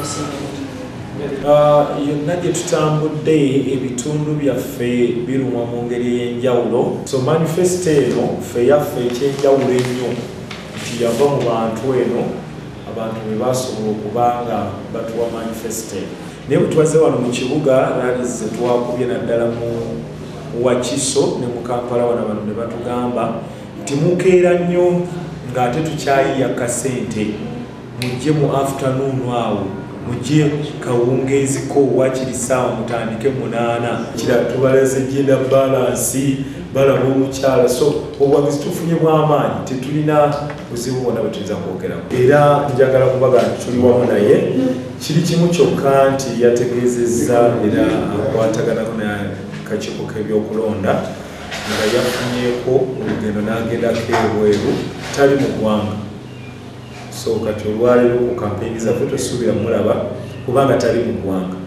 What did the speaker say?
yonna gye tutambudde ebitundu byaffe birumwa mu ngeri ey'enjawulo. So manifesto eno ffe yaffe ekyenjawulo ennyo nti yava mu bantu eno abantu bwe basobola okuba nga batuwa manifesto eno. Naye bwe twaze wano mu kibuga ralize twakubye naddala mu Wakiso ne mu Kampala wano bano ne batugamba nti mukeera nnyo ng'ate tukyayiya kasente mujje mu afternoon awo mujje kawungeeziko wakiri ssaawa mutandike 8 kira tubalaze genda balansi balaba omukyala so obuwagizi tufunye bw'amaanyi tetulina buzibu bwonna bwe tuyinza kwogeramu era njagala kubaga nti tuli wamu naye kiri kimu kyokka nti yategeezezza era akwataganako n'akakiiko k'ebyokulonda nga yafunyeeko olugendo n'agendako ebweru tali mu ggwanga. So kati olwaleero ku kampeyini zaffe tosuubira mulaba kubanga tali mu ggwanga.